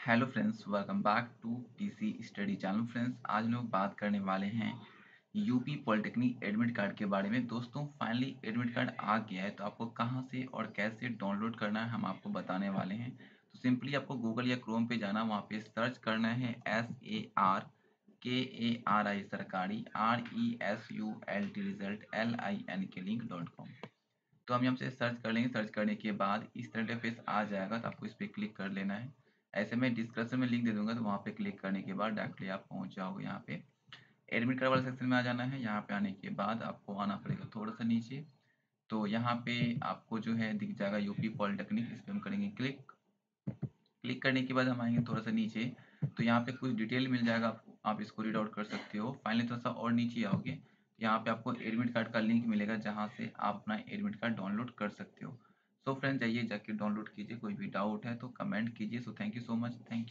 Hello friends, welcome back to PC study channel. Friends, आज हम लोग बात करने वाले हैं यूपी पॉलिटेक्निक एडमिट कार्ड के बारे में। दोस्तों, फाइनली एडमिट कार्ड आ गया है, तो आपको कहां से और कैसे डाउनलोड करना है हम आपको बताने वाले हैं। तो सिंपली आपको गूगल या क्रोम पे जाना, वहां पे सर्च करना है SARKARI सरकारी RESULT रिजल्ट LIN के link.com। तो हम यहाँ से सर्च कर लेंगे। सर्च करने के बाद इस तरह का पेज आ जाएगा, तो आपको इस पर क्लिक कर लेना है। ऐसे मैं डिस्क्रिप्शन में लिंक दे दूंगा, तो वहाँ पे क्लिक करने के बाद डायरेक्टली आप पहुँच जाओगे। यहाँ पे एडमिट कार्ड वाले सेक्शन में आ जाना है। यहाँ पे आने के बाद आपको आना पड़ेगा थोड़ा सा नीचे। तो यहाँ पे आपको जो है दिख जाएगा यूपी पॉलिटेक्निक, इस पर हम करेंगे क्लिक। क्लिक करने के बाद हम आएंगे थोड़ा सा नीचे, तो यहाँ पे कुछ डिटेल मिल जाएगा आपको, आप इसको रीड आउट कर सकते हो। फाइनली थोड़ा सा और नीचे आओगे, तो यहाँ पे आपको एडमिट कार्ड का लिंक मिलेगा, जहाँ से आप अपना एडमिट कार्ड डाउनलोड कर सकते हो। सो फ्रेंड, जाइए जाके डाउनलोड कीजिए। कोई भी डाउट है तो कमेंट कीजिए। So thank you so much. Thank